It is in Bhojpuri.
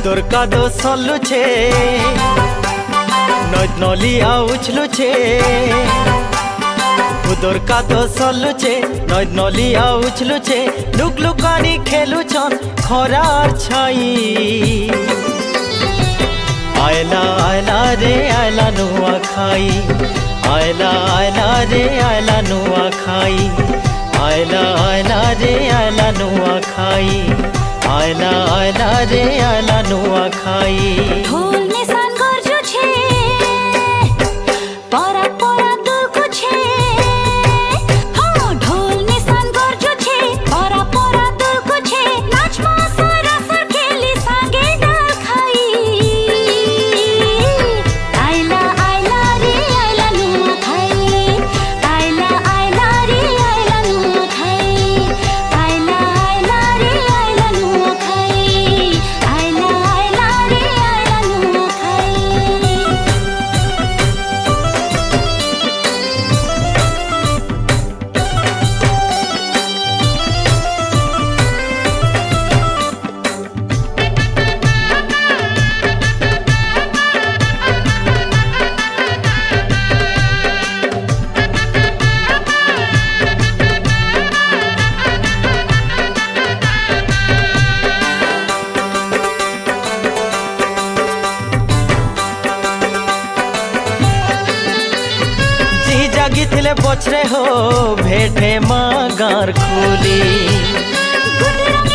उदर का दो सल्लु छे नद नलिया उछलु छे उदर का दो सल्लु छे नद नलिया उछलु छे लुकलुकानी खेलु छन खरार छाई आयला आयला रे आयला नुआ खाई आयला आयला रे आयला नुआ खाई आयला आयला रे आयला नुआ खाई आयला आयला रे आयला नुआ खाई ढोल निशान गर्जु छे परा परा दुलकु छे हो ढोल निशान गर्जु छे परा परा दुलकु छे नाचमा सारा सर खेली सांगे डाल खाई आयला आयला रे आयला नुआ खाई आयला आयला रे आयला नुआ खाई आयला आयला रे आयला नुआ खाई आयला आयला रे आयला नुआ खाई जागी थिले बछरे हो भेटे माँ गार खुली